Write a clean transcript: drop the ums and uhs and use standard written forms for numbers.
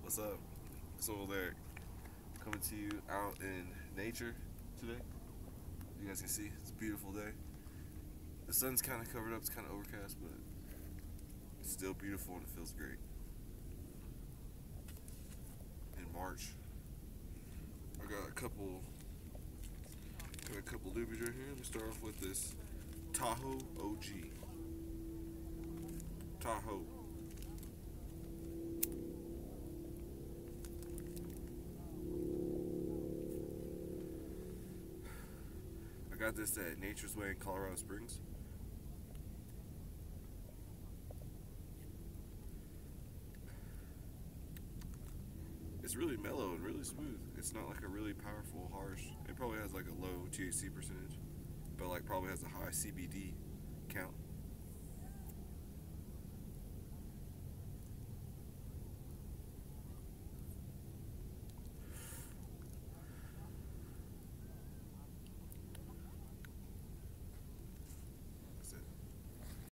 What's up? So there, coming to you out in nature today. You guys can see it's a beautiful day. The sun's kind of covered up, it's kind of overcast, but it's still beautiful and it feels great. In March, I got a couple loobies right here. Let me start off with this Tahoe OG. Tahoe. I got this at Nature's Way in Colorado Springs. It's really mellow and really smooth. It's not like a really powerful, harsh. It probably has like a low THC percentage, but like probably has a high CBD